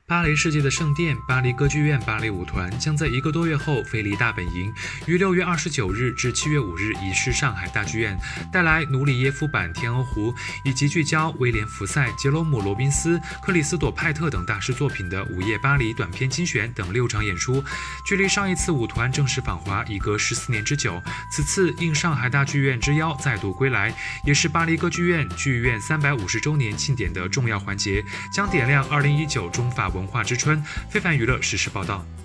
芭蕾世界的圣殿巴黎歌剧院芭蕾舞团将在1个多月后飞离大本营，于6月29日至7月5日移师上海大剧院，带来努里耶夫版《天鹅湖》以及聚焦威廉·福塞、杰罗姆·罗宾斯、克里斯朵·派特等大师作品的《午夜巴黎》短片精选等6场演出。距离上一次舞团正式访华已隔14年之久，此次应上海大剧院之邀再度归来，也是巴黎歌剧院剧院350周年庆典的重要环节，将点亮2019中法文化之春。非凡娱乐实时报道。